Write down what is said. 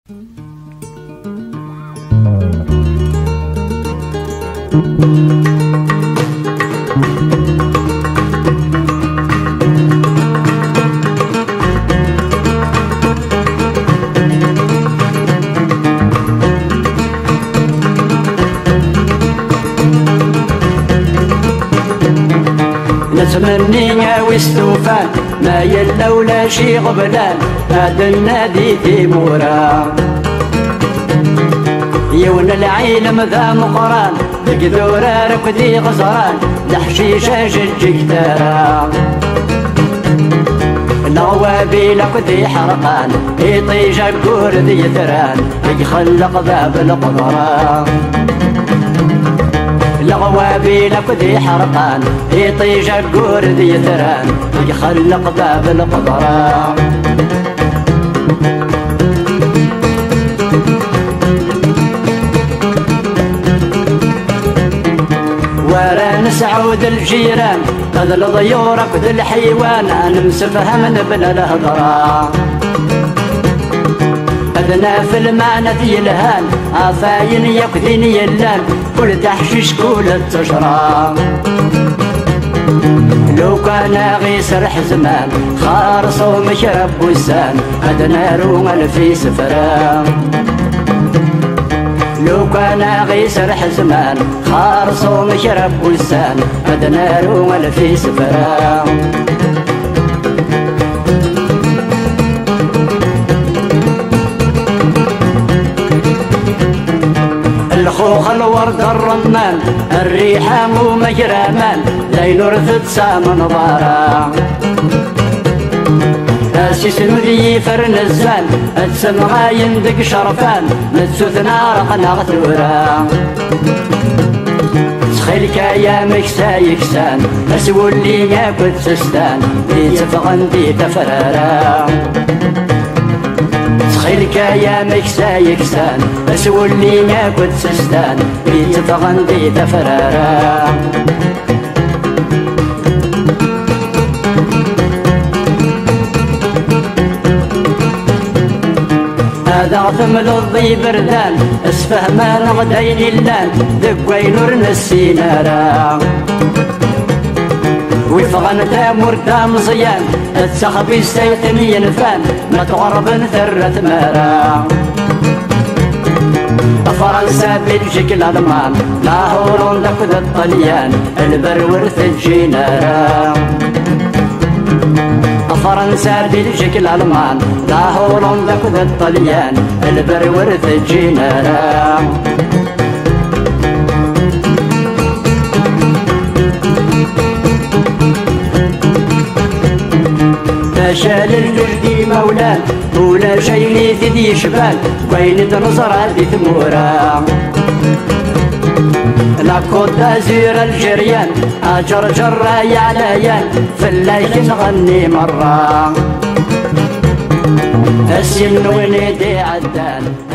نتمني ويستوفان ما يلا ولا شي غبلان هذا النادي تيمورا يون العيلم ذا مقران بقدورة ركدي غزران لحشيشة ججك ترى الغوابي لكدي حرقان يطيج الكور ذي ثران يخلق باب القدران الغوابي لكدي حرقان يطيج الكور ذي ثران يخلق باب القدران ورا نسعود الجيران قد الضيور قد الحيوان نمسفهم بلا الهضرة أدنى في المعنى ذي الهان عفاين يقدين يلان كل تحشيش كل التجرى لو كان غيسر حزمان خارصو مشرب وسان أدنى روما في سفران لو كان غيسر حزمان خارصو مشرب وسان أدنى روما في سفران الخوخ الورد الرمان الريحة مو مجرامان ليل رثت سام نظارا أسيس نذي فرن الزان السمغا يندق شرفان متسوث نار قناغ ثورا سخيلك يا مكسا يكسان أسول لي ياكل سستان يتفغن دي تفرارا سخيلك يا مكسا يكسان أسول لي ياكل سستان يتفغن دي تفرارا هذا ثمل الضي بردان اسفهمان غدين اللان دقوي نور نسينارا وفغن تامور دام صيان السخبي السيتن ينفان ما تغرب ثرة مارا فرنسا بلجيك الألمان لا هولندا كذ الطليان البرورث الجينارا فرنسا بلجيك الألمان لا هولندا كذ الطليان البرورث الجينارا شال الجردي مولان ولا شيء ذي شبال وين تنصر هذه ثمورا لا كود أزير الجريان أجر جرى يا عليان فلايك نغني مرة السمن ونيدي عدان